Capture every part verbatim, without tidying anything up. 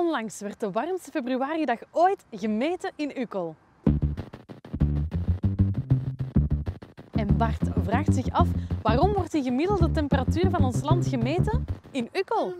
Onlangs werd de warmste februaridag ooit gemeten in Uckel. En Bart vraagt zich af, waarom wordt die gemiddelde temperatuur van ons land gemeten in Uckel?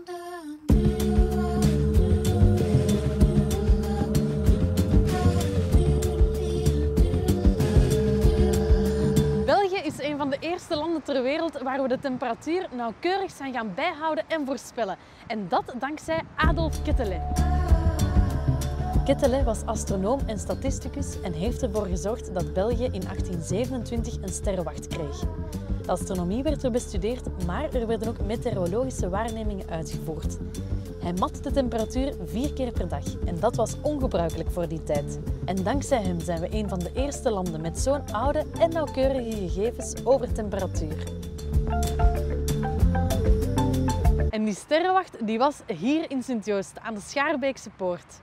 België is een van de eerste landen ter wereld waar we de temperatuur nauwkeurig zijn gaan bijhouden en voorspellen. En dat dankzij Adolf Quetelet. Quetelet was astronoom en statisticus en heeft ervoor gezorgd dat België in achttien zevenentwintig een sterrenwacht kreeg. De astronomie werd er bestudeerd, maar er werden ook meteorologische waarnemingen uitgevoerd. Hij mat de temperatuur vier keer per dag en dat was ongebruikelijk voor die tijd. En dankzij hem zijn we een van de eerste landen met zo'n oude en nauwkeurige gegevens over temperatuur. En die sterrenwacht die was hier in Sint-Joost, aan de Schaarbeekse Poort.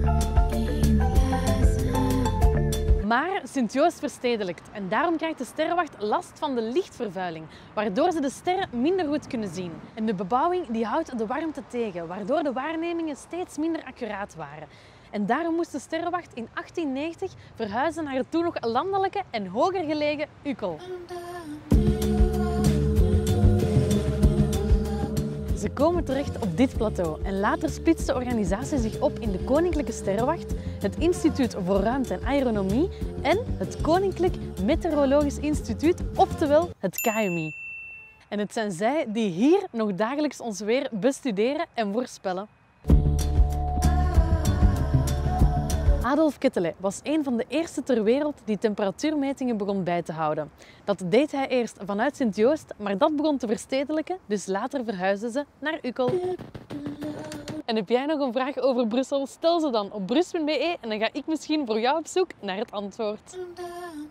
Maar Sint-Joost verstedelijkt en daarom krijgt de sterrenwacht last van de lichtvervuiling, waardoor ze de sterren minder goed kunnen zien. En de bebouwing die houdt de warmte tegen, waardoor de waarnemingen steeds minder accuraat waren. En daarom moest de sterrenwacht in achttien negentig verhuizen naar het toen nog landelijke en hoger gelegen Uckel. Ze komen terecht op dit plateau en later splitst de organisatie zich op in de Koninklijke Sterrenwacht, het Instituut voor Ruimte en Aeronomie en het Koninklijk Meteorologisch Instituut, oftewel het K M I. En het zijn zij die hier nog dagelijks ons weer bestuderen en voorspellen. Adolf Quetelet was een van de eerste ter wereld die temperatuurmetingen begon bij te houden. Dat deed hij eerst vanuit Sint-Joost, maar dat begon te verstedelijken, dus later verhuisden ze naar Uckel. En heb jij nog een vraag over Brussel? Stel ze dan op brus punt be en dan ga ik misschien voor jou op zoek naar het antwoord.